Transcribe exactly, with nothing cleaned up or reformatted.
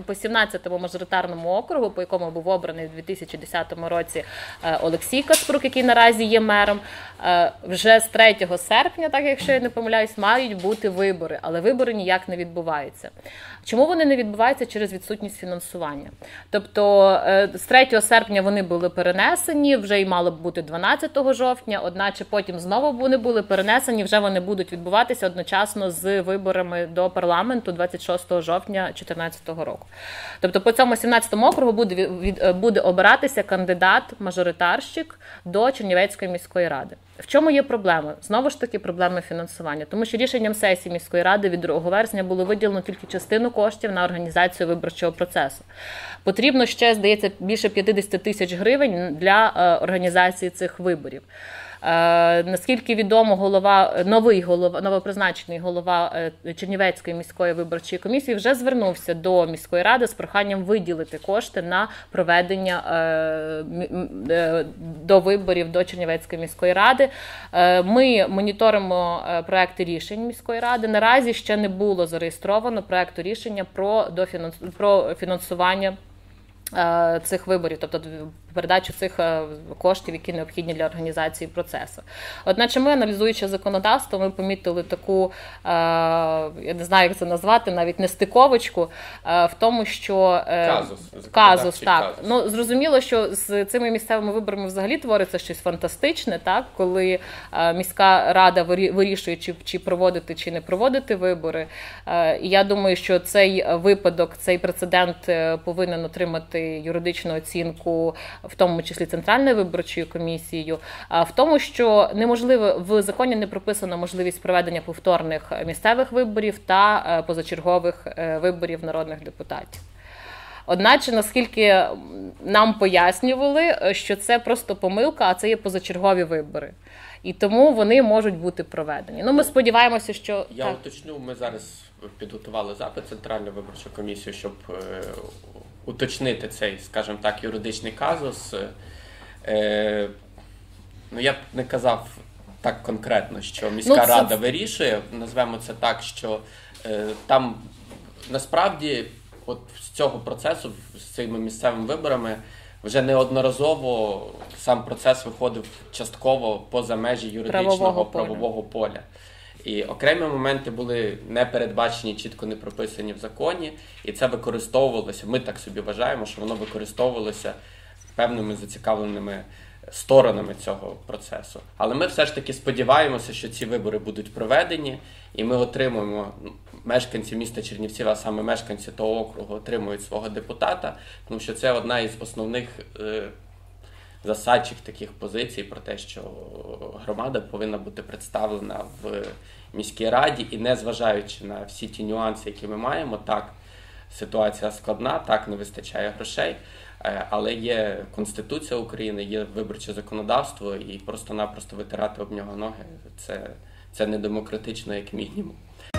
по сімнадцятому мажоритарному округу, по якому був обраний у дві тисячі десятому році Олексій Каспрук, який наразі є мером, вже з третього серпня, так якщо я не помиляюсь, мають бути вибори, але вибори ніяк не відбуваються. Чому вони не відбуваються? Через відсутність фінансування. Тобто з третього серпня вони були перенесені, вже й мало б бути дванадцятого жовтня, одначе потім знову вони були перенесені, вже вони будуть відбуватися одночасно з виборами до парламенту двадцять шостого жовтня дві тисячі чотирнадцятого року. Тобто по цьому сімнадцятому округу буде, від, буде обиратися кандидат-мажоритарщик до Чернівецької міської ради. В чому є проблема? Знову ж таки, проблеми фінансування. Тому що рішенням сесії міської ради від другого вересня було виділено тільки частину коштів на організацію виборчого процесу. Потрібно ще, здається, більше п'ятдесят тисяч гривень для е, організації цих виборів. Е, наскільки відомо, голова, новий голова, новопризначений голова е, Чернівецької міської виборчої комісії вже звернувся до міської ради з проханням виділити кошти на проведення е, е, до виборів до Чернівецької міської ради. Е, ми моніторимо е, проекти рішень міської ради. Наразі ще не було зареєстровано проекту рішення про, дофінанс... про фінансування цих виборів, тобто передачу цих коштів, які необхідні для організації процесу. Одначе ми, аналізуючи законодавство, ми помітили таку, я не знаю, як це назвати, навіть нестиковочку в тому, що казус, казус, так. Казус. Ну, зрозуміло, що з цими місцевими виборами взагалі твориться щось фантастичне, так, коли міська рада вирішує, чи, чи проводити, чи не проводити вибори. І я думаю, що цей випадок, цей прецедент повинен отримати юридичну оцінку, в тому числі Центральною виборчою комісією, в тому, що неможливо, в законі не прописано можливість проведення повторних місцевих виборів та позачергових виборів народних депутатів. Одначе, наскільки нам пояснювали, що це просто помилка, а це є позачергові вибори. І тому вони можуть бути проведені. Ну, ми сподіваємося, що... Я так. уточню, ми зараз підготували запит Центральну виборчу комісію, щоб е, уточнити цей, скажімо так, юридичний казус. Е, ну, я б не казав так конкретно, що міська ну, це... рада вирішує, назвемо це так, що е, там насправді от з цього процесу, з цими місцевими виборами, вже неодноразово сам процес виходив частково поза межі юридичного правового, правового поля. поля. І окремі моменти були не передбачені, чітко не прописані в законі, і це використовувалося, ми так собі вважаємо, що воно використовувалося певними зацікавленими сторонами цього процесу. Але ми все ж таки сподіваємося, що ці вибори будуть проведені, і ми отримуємо, мешканці міста Чернівців, а саме мешканці того округу, отримують свого депутата, тому що це одна із основних е, засадчих таких позицій про те, що громада повинна бути представлена в міській раді, і незважаючи на всі ті нюанси, які ми маємо, так, ситуація складна, так, не вистачає грошей, але є Конституція України, є виборче законодавство, і просто-напросто витирати об нього ноги – це, це недемократично як мінімум.